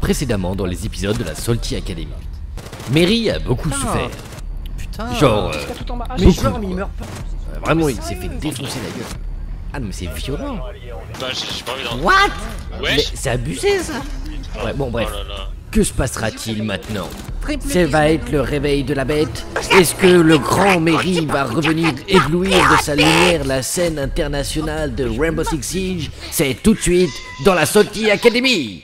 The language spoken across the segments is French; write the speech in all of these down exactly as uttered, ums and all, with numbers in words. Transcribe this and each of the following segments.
précédemment dans les épisodes de la Salty Academy. Mary a beaucoup Putain. souffert. Putain. Genre, euh, tout en bas. Ah, beaucoup. j'ai peur, mais il meurt pas. Euh, Vraiment, il s'est fait défoncer la gueule. Ah non, mais c'est violent. Bah, j'ai pas envie d'en. What? Wesh. Mais c'est abusé ça. Ouais, bon bref. Oh là là. Que se passera-t-il maintenant? Ça va être le réveil de la bête? Est-ce que le grand Mary va revenir éblouir de sa lumière la scène internationale de Rainbow Six Siege? C'est tout de suite dans la Salty Academy.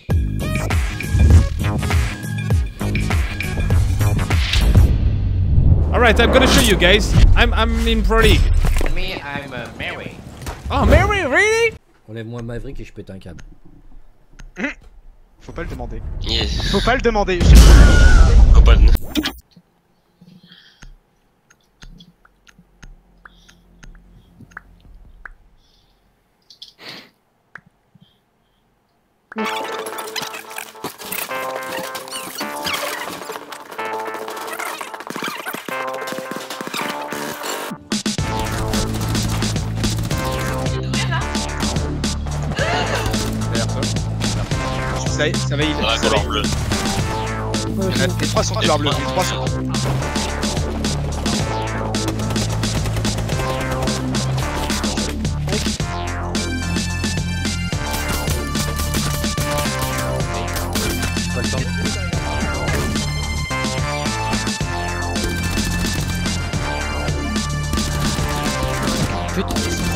Alright, I'm gonna show you guys. I'm I'm in Pro League. Me, I'm uh, Mary. Oh, Mary, really? Enlève-moi Maverick et je pète un câble. Faut pas le demander. Yes. Faut pas le demander. Faut pas le. Ça, ça va, il Dans la ça va, couleur il- bleue. Les trois sont couleur bleue. Les trois sont. Pas le temps. Putain.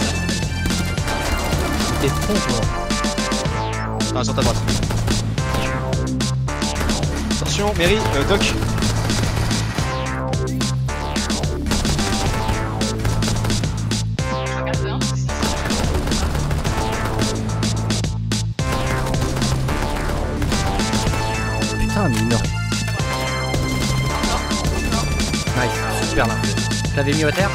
T'es con toi. Ah, sur ta droite. Attention, Mary, euh, Doc. Putain, mais il meurt. Nice, super là. Tu l'avais mis au terre?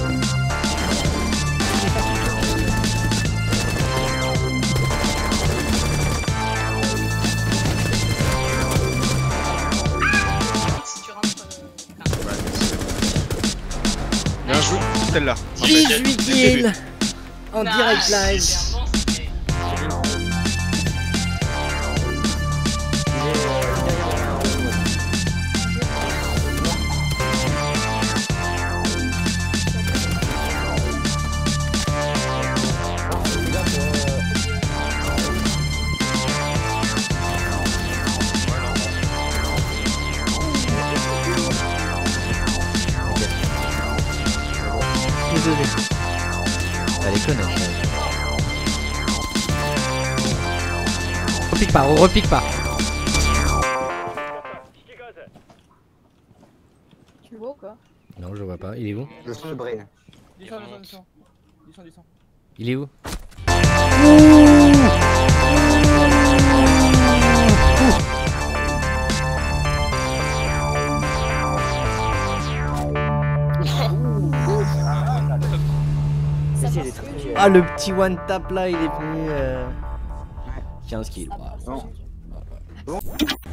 Bien joué, celle-là. dix-huit kills en direct live. Désolé. Allez, connais. Repique pas, repique pas. Tu le vois ou quoi? Non, je vois pas. Il est où? Le son de Brain. Descends, descends, descends. Descends, descends. Il est où? Ça Si, passe il est très- mieux. Ah, le petit one tap là, il est venu. Euh... quinze kills. Ça passe. Wow.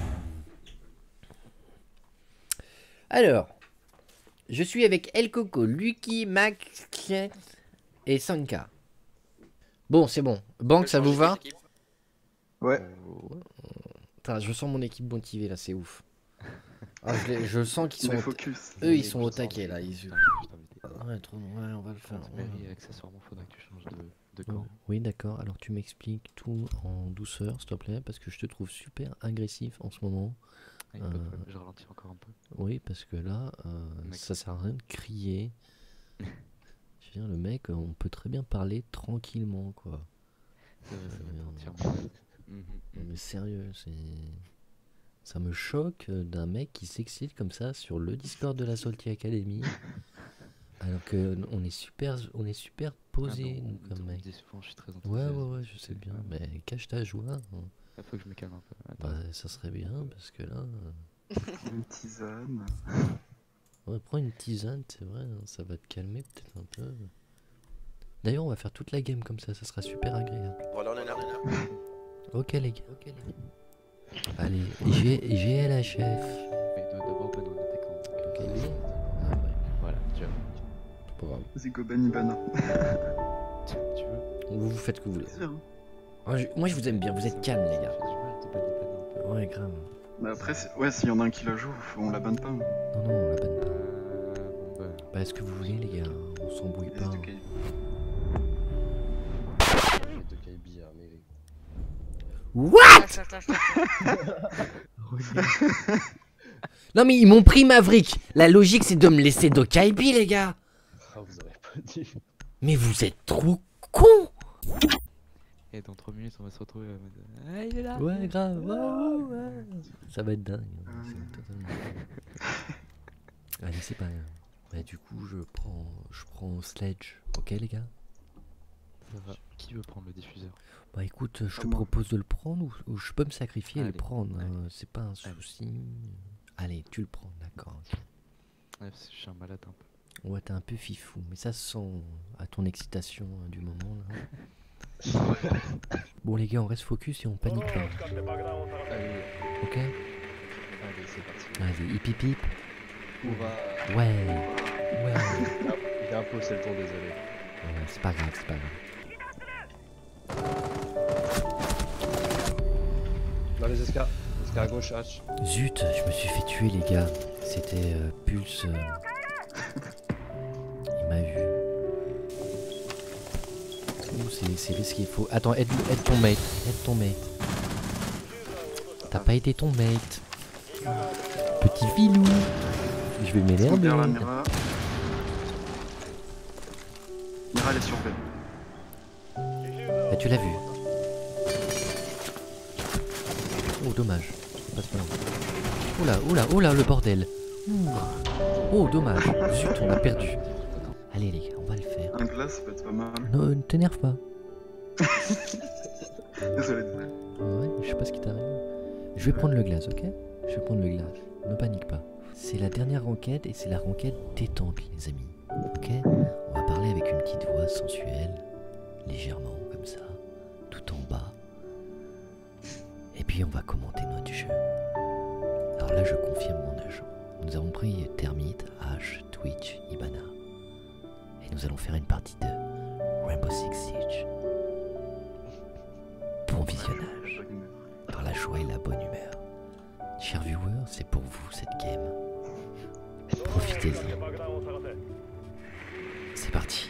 Alors, je suis avec El Coco, Lucky, Max, Clint et Sanka. Bon, c'est bon. Banque, ça vous va? Ouais. Putain, je sens mon équipe motivée là, c'est ouf. Ah, je, les- je sens qu'ils sont. Mais au- focus. Eux, ils sont au taquet là. Ils... Ouais, trop... ouais, on va le faire. ouais. Accessoirement, faudrait que tu changes de, de camp. Oui, d'accord. Alors, tu m'expliques tout en douceur, s'il te plaît, parce que je te trouve super agressif en ce moment. Ah, y a pas de Euh, problème, je ralentis encore un peu. Oui, parce que là, euh, Mec. ça sert à rien de crier. Je veux dire, le mec, on peut très bien parler tranquillement, quoi. C'est vrai, c'est vrai, merde. entièrement. Mhm, Non, mhm. mais sérieux, c'est. Ça me choque euh, d'un mec qui s'excite comme ça sur le Discord de la Salty Academy. Alors que on est super, on est super posé, Ah bon, nous, on- comme on me mec. dit souvent, je suis très Ouais, enthousiaste. ouais, ouais, je sais bien. Mais cache ta joie. hein. Il faut que je me calme un peu. Attends. Bah, ça serait bien, parce que là. euh, Une tisane. Ouais, prends une tisane, c'est vrai, hein, ça va te calmer peut-être un peu. D'ailleurs, on va faire toute la game comme ça, ça sera super agréable. Voilà, on est là, on est là. Ok, les gars. Ok, les gars. Allez, G G L H F. Mais de- d'abord, pas dans l'attaquant. Ok, lui. Ah ouais, Voilà, tu vois. c'est pas grave. C'est Goban Ibana. Tu, tu veux Vous, vous faites ce que vous voulez. Bien sûr, hein. Ah, je- moi, je vous aime bien, vous êtes calmes, les gars. J'ai du mal de bannir un peu. Ouais, Ouais, grave. Bah après, ouais, s'il y en a un qui la joue, on la banne pas. Non, non, on la banne pas. Euh, bon bah... Bah, est-ce que vous voulez, les gars? On s'embrouille pas. Hein. What? Non mais ils m'ont pris Maverick. La logique c'est de me laisser Dokaibi les gars. Ah vous aurez pas dit. Mais vous êtes trop cons. Et dans trois minutes on va se retrouver. Ah il est là. Ouais grave. Ouais, ouais, ouais. Ça va être dingue. Totalement... Allez c'est pas grave. Bah du coup je prends je prends Sledge. Ok les gars. Ça va. Qui veut prendre le diffuseur? Bah écoute, je te propose de le prendre ou, ou je peux me sacrifier allez, et le prendre, hein. C'est pas un allez. souci. Allez, tu le prends, d'accord. Okay. Ouais, je suis un malade un peu. Ouais, t'es un peu fifou, mais ça se sent à ton excitation hein, du moment là. Bon les gars, on reste focus et on panique pas. Allez. Ok. Allez, c'est parti. Vas-y, hip hip hip. Hurrah. Ouais. Ouais. Il est un peu, c'est le tour, désolé. Ouais, c'est pas grave, c'est pas grave. Dans les escars, escars à gauche, H. Zut, je me suis fait tuer les gars. C'était euh, Pulse. Euh... Il m'a vu. Ouh, c'est risqué. Faut... Attends, aide, aide ton mate. Aide ton mate. T'as pas aidé ton mate. Petit filou. Je vais m'énerver. Mira. Mira, elle est sur B. Ah, tu l'as vu. Oh, dommage. Passe pas là. Oula, oula, oula, le bordel. Ouh. Oh, dommage. Zut, on a perdu. Allez, les gars, on va le faire. Un glace, ça peut être pas mal. Non, ne t'énerve pas. Désolé, désolé. Ouais, je sais pas ce qui t'arrive. Je vais prendre le glace, ok? Je vais prendre le glace. Ne panique pas. C'est la dernière enquête et c'est la enquête détente, les amis. Ok? On va parler avec une petite voix sensuelle, légèrement comme ça, tout en bas. Et puis on va commenter notre jeu. Alors là, je confirme mon agent. Nous avons pris Termite, H, Twitch, Ibana. Et nous allons faire une partie de Rainbow Six Siege. Bon visionnage. Dans la joie et la bonne humeur. Chers viewers, c'est pour vous cette game. Profitez-en. C'est parti.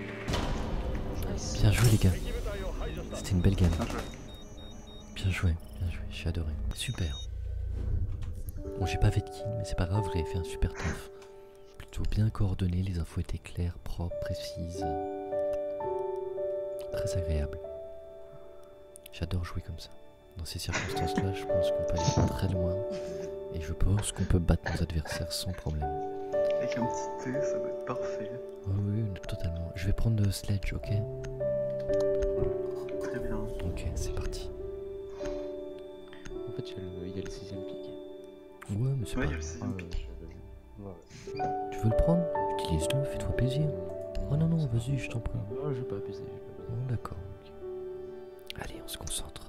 Bien joué les gars. C'était une belle game. Bien joué, bien joué, j'ai adoré. Super. Bon, j'ai pas fait de kill, mais c'est pas grave, vous avez fait un super taf. Plutôt bien coordonné, les infos étaient claires, propres, précises. Très agréable. J'adore jouer comme ça. Dans ces circonstances-là, je pense qu'on peut aller très loin. Et je pense qu'on peut battre nos adversaires sans problème. Avec un petit thé, ça va être parfait. Oh oui, totalement. Je vais prendre le Sledge, ok? Très bien. Ok, c'est parti. En fait, il y a le, il y a le sixième pic. Ouais, mais c'est Ouais, pas il y a le grave. sixième Ah, pic. ouais. Tu veux le prendre? Utilise-le, fais-toi plaisir. Oh non, non, vas-y, je t'en prie. Non, je vais pas abuser. Je vais pas abuser. Oh, d'accord. Ok. Allez, on se concentre.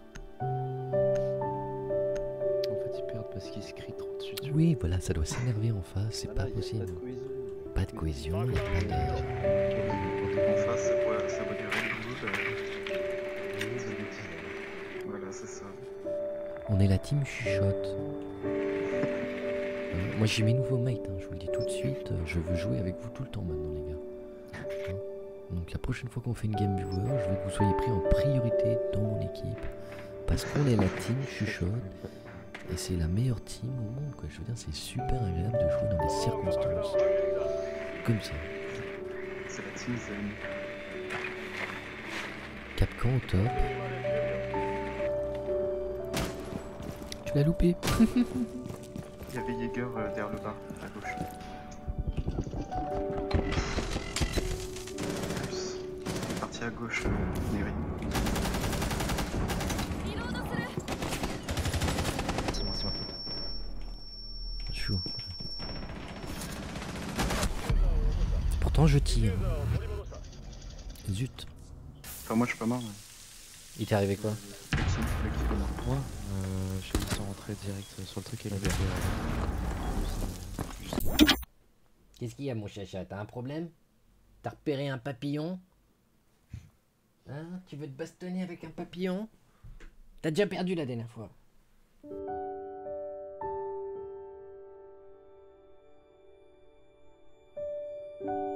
En fait, ils perdent parce qu'ils se crient trop dessus. tu vois. Oui, voilà, ça doit s'énerver en face, c'est Voilà, pas y a possible. Pas de cohésion. Pas de cohésion, y a pas de... En face, ça va, ça va durer le douze. Euh... Voilà, c'est ça. On est la team chuchote. Euh, moi j'ai mes nouveaux mates, hein, je vous le dis tout de suite, euh, je veux jouer avec vous tout le temps maintenant les gars. Hein. Donc la prochaine fois qu'on fait une game viewer, je veux que vous soyez pris en priorité dans mon équipe. Parce qu'on est la team chuchote. Et c'est la meilleure team au monde quoi. Je veux dire c'est super agréable de jouer dans des circonstances comme ça. C'est la team Zen. Capcan au top. Tu l'as loupé. Il y avait Jäger euh, derrière le bar, à gauche. Plus. Il est parti à gauche, euh, Neri. C'est moi, c'est ma faute. Chou. Pourtant je tire. Zut. Enfin, moi je suis pas mort. Mais... Il t'est arrivé quoi? L'équipe, l'équipe est morte. Moi, euh, je suis rentré direct sur le truc et il avait fait. Qu'est-ce qu'il y a mon chacha? T'as un problème? T'as repéré un papillon? Hein? Tu veux te bastonner avec un papillon? T'as déjà perdu la dernière fois. Hein.